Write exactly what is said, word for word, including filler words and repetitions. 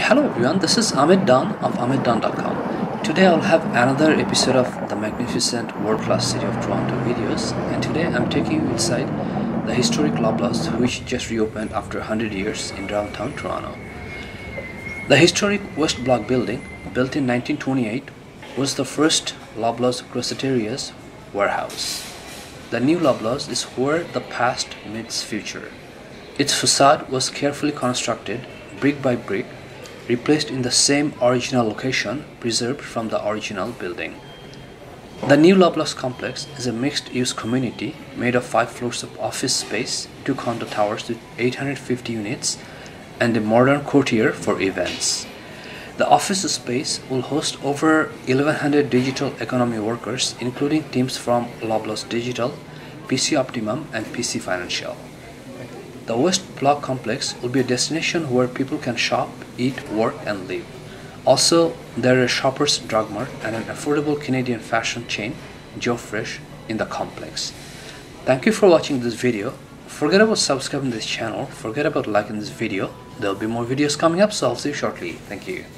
Hello everyone, this is Amit Dan of amit dan dot com. Today I'll have another episode of the magnificent world-class city of Toronto videos, and today I'm taking you inside the historic Loblaws, which just reopened after one hundred years in downtown Toronto. The historic West Block building, built in nineteen twenty-eight, was the first Loblaws Groceterias warehouse. The new Loblaws is where the past meets future. Its facade was carefully constructed, brick by brick, replaced in the same original location preserved from the original building. The new Loblaws complex is a mixed-use community made of five floors of office space, two condo towers with eight hundred fifty units, and a modern courtyard for events. The office space will host over eleven hundred digital economy workers, including teams from Loblaws Digital, P C Optimum, and P C Financial. The West Block complex will be a destination where people can shop, eat, work, and live. Also, there is Shoppers Drug Mart and an affordable Canadian fashion chain, Joe Fresh, in the complex. Thank you for watching this video. Forget about subscribing this channel. Forget about liking this video. There will be more videos coming up, so I'll see you shortly. Thank you.